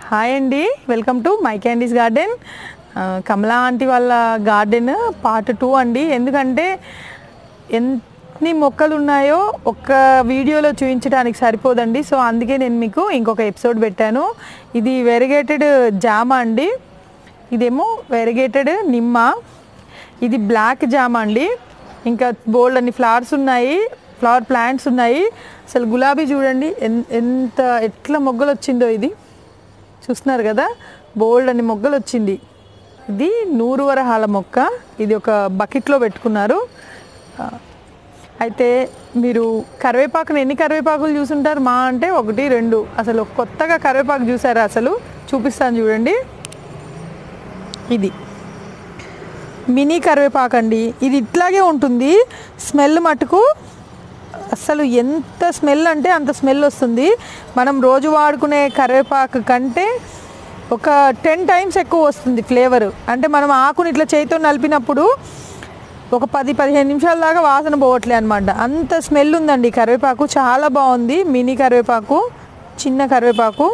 Hi అండి, welcome to my candies garden. Kamala aunty వాళ్ళ garden part 2 అండి. ఎందుకంటే ఎన్ని మొక్కలు ఉన్నాయో ఒక్క వీడియోలో చూపించడానికి సరిపోదండి. సో అందుకే నేను మీకు ఇంకొక ఎపిసోడ్ పెట్టాను. ఇది వెరిగేటెడ్ జామ అండి, ఇదేమో వెరిగేటెడ్ నిమ్మ, ఇది బ్లాక్ జామ అండి. ఇంకా బోల్డ్ అన్ని ఫ్లవర్స్ ఉన్నాయి, ఫ్లవర్ ప్లాంట్స్ ఉన్నాయి. అసలు గులాబీ చూడండి ఎట్లా మొగ్గలు వచ్చిందో, ఇది చూస్తున్నారు కదా, బోల్డ్ అని మొగ్గలు వచ్చింది. ఇది 100 వరహాల మొక్క, ఇది ఒక బకెట్లో పెట్టుకున్నారు. అయితే మీరు కరివేపాకుని ఎన్ని కరివేపాకులు చూసుంటారు? మా అంటే 1 2. అసలు కొత్తగా కరివేపాకు చూసారా? అసలు చూపిస్తాను చూడండి. ఇది మినీ కరివేపాకు అండి, ఇది ఇట్లాగే ఉంటుంది. స్మెల్ మటుకు అసలు ఎంత స్మెల్ అంటే అంత స్మెల్ వస్తుంది. మనం రోజు వాడుకునే కరివేపాకు కంటే ఒక 10 టైమ్స్ ఎక్కువ వస్తుంది ఫ్లేవర్. అంటే మనం ఆకుని ఇట్లా చేతితో నలిపినప్పుడు ఒక 10-15 నిమిషాల దాకా వాసన పోవట్లే అనమాట, అంత స్మెల్ ఉందండి. కరివేపాకు చాలా బాగుంది, మినీ కరివేపాకు, చిన్న కరివేపాకు.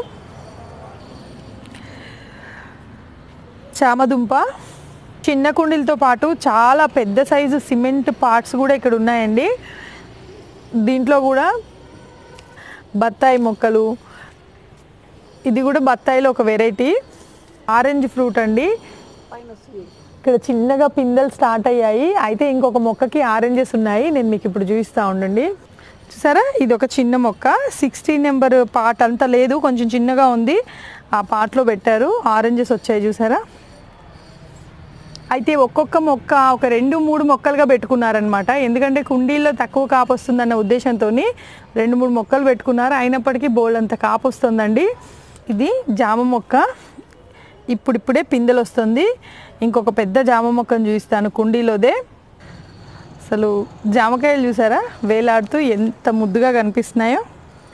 చామదుంప చిన్న కుండీలతో పాటు చాలా పెద్ద సైజు సిమెంట్ పార్ట్స్ కూడా ఇక్కడ ఉన్నాయండి. దీంట్లో కూడా బత్తాయి మొక్కలు, ఇది కూడా బత్తాయిలో ఒక వెరైటీ. ఆరెంజ్ ఫ్రూట్ అండి, ఇక్కడ చిన్నగా పిందెలు స్టార్ట్ అయ్యాయి. అయితే ఇంకొక మొక్కకి ఆరెంజెస్ ఉన్నాయి, నేను మీకు ఇప్పుడు చూపిస్తూ ఉండండి. చూసారా, ఇది ఒక చిన్న మొక్క, 16 నెంబర్ పార్ట్ అంతా లేదు, కొంచెం చిన్నగా ఉంది, ఆ పార్ట్లో పెట్టారు, ఆరెంజెస్ వచ్చాయి చూసారా. అయితే ఒక్కొక్క మొక్క ఒక 2-3 మొక్కలుగా పెట్టుకున్నారనమాట. ఎందుకంటే కుండీల్లో తక్కువ కాపు వస్తుందన్న ఉద్దేశంతో 2-3 మొక్కలు పెట్టుకున్నారు. అయినప్పటికీ బోల్డ్ అంత కాపు వస్తుందండి. ఇది జామ మొక్క, ఇప్పుడిప్పుడే పిందెలు వస్తుంది. ఇంకొక పెద్ద జామ మొక్కను చూపిస్తాను కుండీలోదే. అసలు జామకాయలు చూసారా, వేలాడుతూ ఎంత ముద్దుగా కనిపిస్తున్నాయో.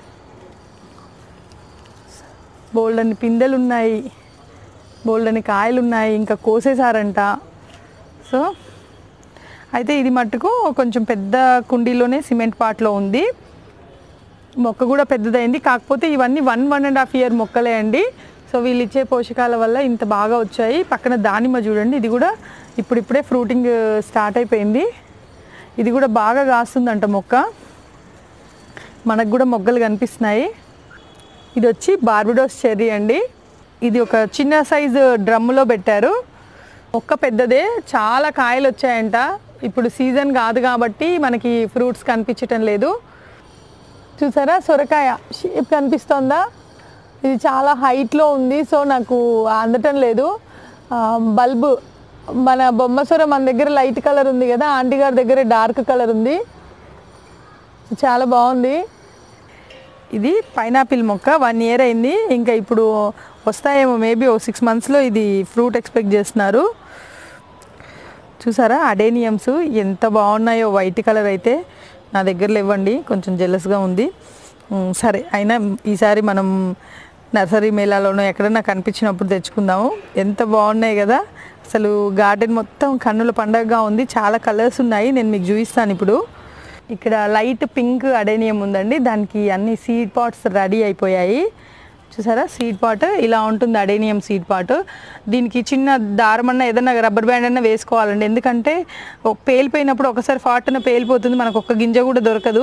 బోల్డ్ అని పిందెలు ఉన్నాయి, బోల్డ్ అని కాయలు ఉన్నాయి, ఇంకా కోసేసారంట. సో అయితే ఇది మట్టుకు కొంచెం పెద్ద కుండీలోనే సిమెంట్ పాట్లో ఉంది. మొక్క కూడా పెద్దదైంది, కాకపోతే ఇవన్నీ 1-1.5 ఇయర్ మొక్కలే అండి. సో వీళ్ళు ఇచ్చే పోషకాల వల్ల ఇంత బాగా వచ్చాయి. పక్కన దానిమ్మ చూడండి, ఇది కూడా ఇప్పుడిప్పుడే ఫ్రూటింగ్ స్టార్ట్ అయిపోయింది. ఇది కూడా బాగా కాస్తుందంట మొక్క, మనకు కూడా మొగ్గలు కనిపిస్తున్నాయి. ఇది వచ్చి బార్బడోస్ చెర్రీ అండి, ఇది ఒక చిన్న సైజు డ్రమ్ములో పెట్టారు. మొక్క పెద్దదే, చాలా కాయలు వచ్చాయంట. ఇప్పుడు సీజన్ కాదు కాబట్టి మనకి ఫ్రూట్స్ కనిపించటం లేదు. చూసారా, సొరకాయ షేప్ కనిపిస్తుందా? ఇది చాలా హైట్లో ఉంది, సో నాకు అందటం లేదు. బల్బు మన బొమ్మ సొర మన దగ్గర లైట్ కలర్ ఉంది కదా, ఆంటీ గారి దగ్గర డార్క్ కలర్ ఉంది, చాలా బాగుంది. ఇది పైనాపిల్ మొక్క, 1 ఇయర్ అయింది, ఇంకా ఇప్పుడు వస్తాయేమో, మేబీ ఓ 6 మంత్స్లో ఇది ఫ్రూట్ ఎక్స్పెక్ట్ చేస్తున్నారు. చూసారా అడేనియమ్స్ ఎంత బాగున్నాయో, వైట్ కలర్ అయితే నా దగ్గర లేవండి, కొంచెం జెలస్గా ఉంది. సరే, అయినా ఈసారి మనం నర్సరీ మేళాలోనో ఎక్కడన్నా కనిపించినప్పుడు తెచ్చుకుందాము. ఎంత బాగున్నాయి కదా, అసలు గార్డెన్ మొత్తం కన్నుల పండగగా ఉంది. చాలా కలర్స్ ఉన్నాయి, నేను మీకు చూపిస్తాను ఇప్పుడు. ఇక్కడ లైట్ పింక్ అడేనియం ఉందండి, దానికి అన్ని సీడ్ పాట్స్ రెడీ అయిపోయాయి. చూసారా, సీడ్ పాట్ ఇలా ఉంటుంది, అడేనియం సీడ్ పాట్. దీనికి చిన్న దారం అన్న ఏదన్నా రబ్బర్ బ్యాండ్ అన్నా వేసుకోవాలండి, ఎందుకంటే పేలిపోయినప్పుడు ఒకసారి ఫాట్న పేలిపోతుంది, మనకు ఒక్క గింజ కూడా దొరకదు.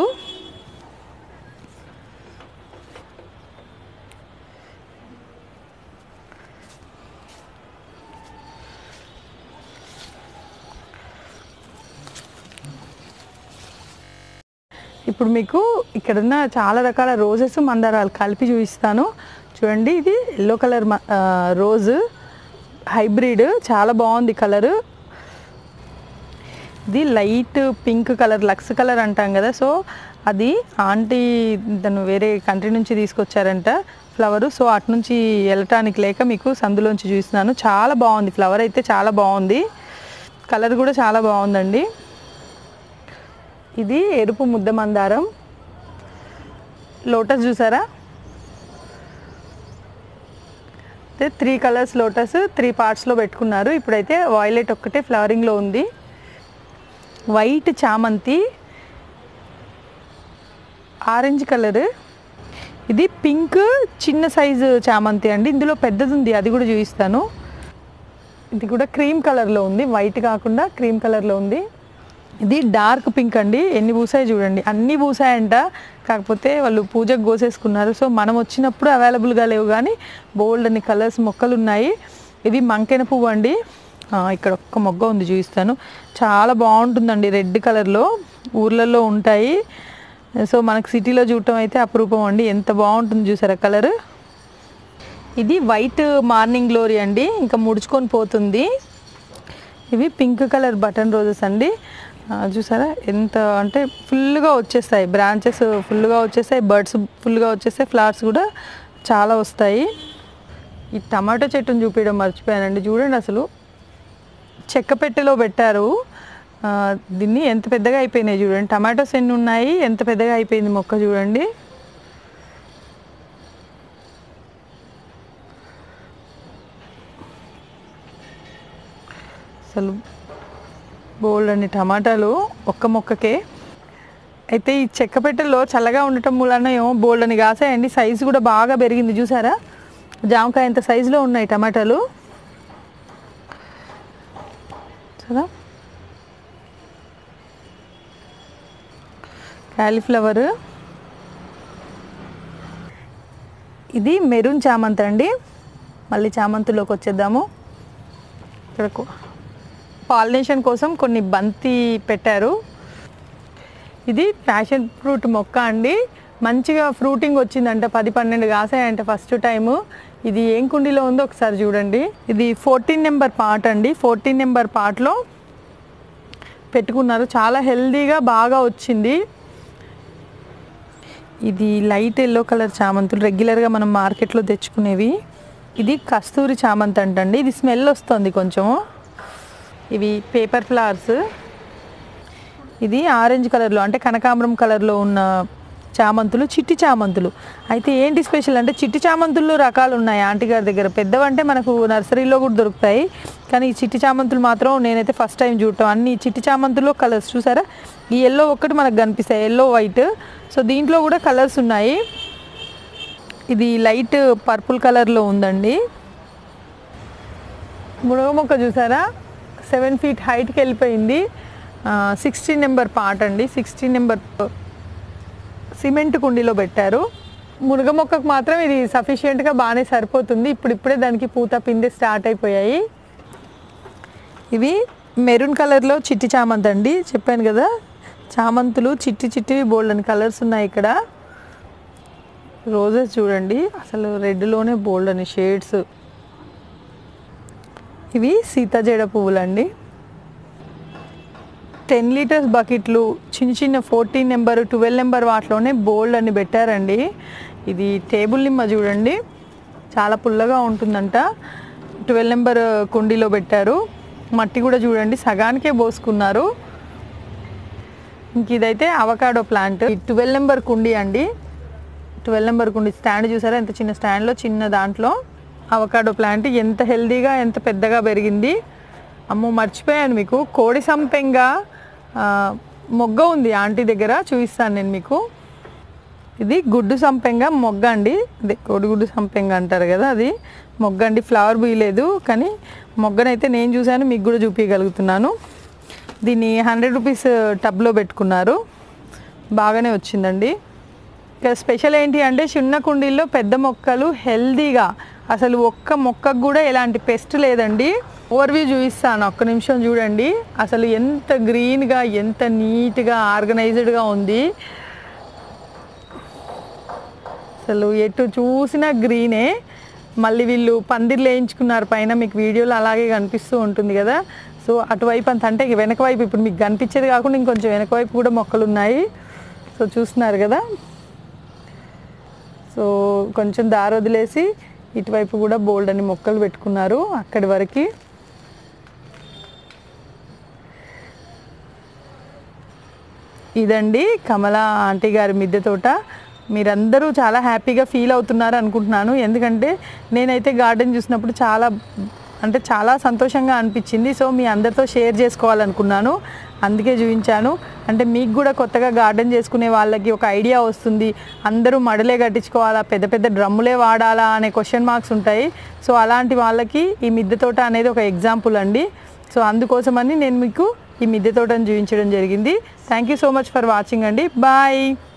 ఇప్పుడు మీకు ఇక్కడున్న చాలా రకాల రోజెస్, మందారాలు కలిపి చూపిస్తాను చూడండి. ఇది ఎల్లో కలర్ రోజు హైబ్రిడ్, చాలా బాగుంది కలరు. ఇది light pink colour, Lux colour అంటాం కదా, సో అది ఆంటీ తను వేరే కంట్రీ నుంచి తీసుకొచ్చారంట ఫ్లవరు. సో అటు నుంచి వెళ్ళటానికి లేక మీకు సందులోంచి చూపిస్తున్నాను. చాలా బాగుంది ఫ్లవర్ అయితే, చాలా బాగుంది, కలర్ కూడా చాలా బాగుందండి. ఇది ఎరుపు ముద్ద మందారం, లోటస్ చూసారా, 3 కలర్స్ లోటస్ 3 పార్ట్స్లో పెట్టుకున్నారు. ఇప్పుడైతే వాయిలెట్ ఒక్కటే ఫ్లవరింగ్లో ఉంది. వైట్ చామంతి, ఆరెంజ్ కలర్, ఇది పింక్ చిన్న సైజు చామంతి అండి. ఇందులో పెద్దది ఉంది, అది కూడా చూపిస్తాను. ఇది కూడా క్రీమ్ కలర్లో ఉంది, వైట్ కాకుండా క్రీమ్ కలర్లో ఉంది. ఇది డార్క్ పింక్ అండి. ఎన్ని పూసాయి చూడండి, అన్నీ పూసాయంట. కాకపోతే వాళ్ళు పూజకు కోసేసుకున్నారు. సో మనం వచ్చినప్పుడు అవైలబుల్గా లేవు, కానీ బోల్డ్ అన్ని కలర్స్ మొక్కలు ఉన్నాయి. ఇవి మంకెన పువ్వు అండి. ఇక్కడ ఒక్క మొగ్గ ఉంది, చూపిస్తాను. చాలా బాగుంటుందండి, రెడ్ కలర్లో. ఊర్లలో ఉంటాయి. సో మనకు సిటీలో చూడటం అయితే అపురూపం అండి. ఎంత బాగుంటుంది చూసారా కలర్. ఇది వైట్ మార్నింగ్ గ్లోరీ అండి, ఇంకా ముడుచుకొని పోతుంది. ఇవి పింక్ కలర్ బటన్ రోజెస్ అండి. చూసారా ఎంత అంటే ఫుల్గా వచ్చేస్తాయి, బ్రాంచెస్ ఫుల్గా వచ్చేస్తాయి, బర్డ్స్ ఫుల్గా వచ్చేస్తాయి, ఫ్లవర్స్ కూడా చాలా వస్తాయి. ఈ టమాటో చెట్టును చూపించడం మర్చిపోయానండి. చూడండి అసలు చెక్క పెట్టెలో పెట్టారు దీన్ని. ఎంత పెద్దగా అయిపోయినాయి చూడండి. టమాటోస్ ఎన్ని ఉన్నాయి, ఎంత పెద్దగా అయిపోయింది మొక్క చూడండి. అసలు బోల్డ్ అన్ని టమాటాలు ఒక్క మొక్కకే. అయితే ఈ చెక్క పెట్టెలో చల్లగా ఉండటం మూలన ఏమో బోల్డ్ అని కాసాయండి. సైజు కూడా బాగా పెరిగింది చూసారా. జామకాయ ఎంత సైజులో ఉన్నాయి టమాటాలు కదా. కాలీఫ్లవర్. ఇది మెరూన్ చామంతి అండి. మళ్ళీ చామంతిలోకి వచ్చేద్దాము. ఇక్కడ పాలినేషన్ కోసం కొన్ని బంతి పెట్టారు. ఇది ప్యాషన్ ఫ్రూట్ మొక్క అండి. మంచిగా ఫ్రూటింగ్ వచ్చిందంట, 10-12 కాసాయంట ఫస్ట్ టైము. ఇది ఏం కుండీలో ఉందో ఒకసారి చూడండి. ఇది 14 నెంబర్ పాట్ అండి. 14 నెంబర్ పాట్లో పెట్టుకున్నారు. చాలా హెల్దీగా బాగా వచ్చింది. ఇది లైట్ ఎల్లో కలర్ చామంతులు, రెగ్యులర్గా మనం మార్కెట్లో తెచ్చుకునేవి. ఇది కస్తూరి చామంతి అంటండి. ఇది స్మెల్ వస్తుంది కొంచెము. ఇవి పేపర్ ఫ్లవర్స్. ఇది ఆరెంజ్ కలర్లో అంటే కనకాంబరం కలర్లో ఉన్న చామంతులు, చిట్టి చామంతులు. అయితే ఏంటి స్పెషల్ అంటే చిట్టి చామంతుల్లో రకాలు ఉన్నాయి ఆంటీ గారి దగ్గర. పెద్దవంటే మనకు నర్సరీలో కూడా దొరుకుతాయి, కానీ ఈ చిట్టి చామంతులు మాత్రం నేనైతే ఫస్ట్ టైం చూడటం. అన్ని చిట్టి చామంతుల్లో కలర్స్ చూసారా. ఈ ఎల్లో ఒక్కటి మనకు కనిపిస్తాయి, ఎల్లో వైట్. సో దీంట్లో కూడా కలర్స్ ఉన్నాయి. ఇది లైట్ పర్పుల్ కలర్లో ఉందండి. మునగ మొక్క చూసారా, 7 feet హైట్కి వెళ్ళిపోయింది. 16 నెంబర్ పాట్ అండి. 16 నెంబర్ సిమెంట్ కుండీలో పెట్టారు. మునగ మొక్కకు మాత్రం ఇది సఫిషియెంట్గా బాగానే సరిపోతుంది. ఇప్పుడిప్పుడే దానికి పూత పిందె స్టార్ట్ అయిపోయాయి. ఇవి మెరూన్ కలర్లో చిట్టి చామంతి అండి. చెప్పాను కదా, చామంతులు చిట్టి చిట్టివి బోల్డ్ అని కలర్స్ ఉన్నాయి ఇక్కడ. రోజెస్ చూడండి, అసలు రెడ్లోనే బోల్డ్ అని షేడ్స్. ఇవి సీతాజేడ పువ్వులు అండి. 10 లీటర్స్ బకెట్లు చిన్న చిన్న 14 నెంబర్ 12 నెంబర్ వాటిలోనే బోల్డ్ అని పెట్టారండి. ఇది టేబుల్ నిమ్మ చూడండి, చాలా పుల్లగా ఉంటుందంట. 12 నెంబర్ కుండీలో పెట్టారు. మట్టి కూడా చూడండి సగానికే పోసుకున్నారు. ఇంక ఇదైతే అవకాడో ప్లాంట్. 12 నెంబర్ కుండీ అండి. 12 నెంబర్ కుండీ స్టాండ్ చూసారా, ఎంత చిన్న స్టాండ్లో చిన్న దాంట్లో అవకాడో ప్లాంట్. ఎంత హెల్దీగా ఎంత పెద్దగా పెరిగింది. అమ్మో మర్చిపోయాను మీకు, కోడి సంపెంగ మొగ్గ ఉంది ఆంటీ దగ్గర, చూపిస్తాను నేను మీకు. ఇది గుడ్డు సంపెంగ మొగ్గ అండి. అదే కోడిగుడ్డు సంపెంగ అంటారు కదా, అది మొగ్గ అండి. ఫ్లవర్ బీయలేదు, కానీ మొగ్గనైతే నేను చూశాను, మీకు కూడా చూపించగలుగుతున్నాను. దీన్ని 100 రూపీస్ టబ్లో పెట్టుకున్నారు, బాగానే వచ్చిందండి. ఇక్కడ స్పెషల్ ఏంటి అంటే చిన్న కుండీల్లో పెద్ద మొక్కలు హెల్దీగా, అసలు ఒక్క మొక్కకు కూడా ఎలాంటి పెస్ట్ లేదండి. ఓవర్వ్యూ చూపిస్తాను, ఒక్క నిమిషం చూడండి. అసలు ఎంత గ్రీన్గా ఎంత నీట్గా ఆర్గనైజ్డ్గా ఉంది. అసలు ఎటు చూసినా గ్రీనే. మళ్ళీ వీళ్ళు పందిర్లు వేయించుకున్నారు పైన, మీకు వీడియోలో అలాగే కనిపిస్తూ ఉంటుంది కదా. సో అటువైపు అంత అంటే వెనక వైపు ఇప్పుడు మీకు కనిపించేది కాకుండా ఇంకొంచెం వెనక వైపు కూడా మొక్కలు ఉన్నాయి. సో చూస్తున్నారు కదా. సో కొంచెం దారి వదిలేసి ఇటువైపు కూడా బోల్డ్ అని మొక్కలు పెట్టుకున్నారు అక్కడి వరకు. ఇదండి కమల ఆంటీ గారి మిద్దె తోట. మీరందరూ చాలా హ్యాపీగా ఫీల్ అవుతున్నారు అనుకుంటున్నాను, ఎందుకంటే నేనైతే గార్డెన్ చూసినప్పుడు చాలా సంతోషంగా అనిపించింది. సో మీ అందరితో షేర్ చేసుకోవాలనుకున్నాను. అందుకే చూపించాను. అంటే మీకు కూడా కొత్తగా గార్డెన్ చేసుకునే వాళ్ళకి ఒక ఐడియా వస్తుంది. అందరూ మడలే కట్టించుకోవాలా, పెద్ద పెద్ద డ్రమ్ములే వాడాలా అనే క్వశ్చన్ మార్క్స్ ఉంటాయి. సో అలాంటి వాళ్ళకి ఈ మిద్దె తోట అనేది ఒక ఎగ్జాంపుల్ అండి. సో అందుకోసమని నేను మీకు ఈ మిద్దె తోటను చూపించడం జరిగింది. Thank you so much for watching అండి. బాయ్.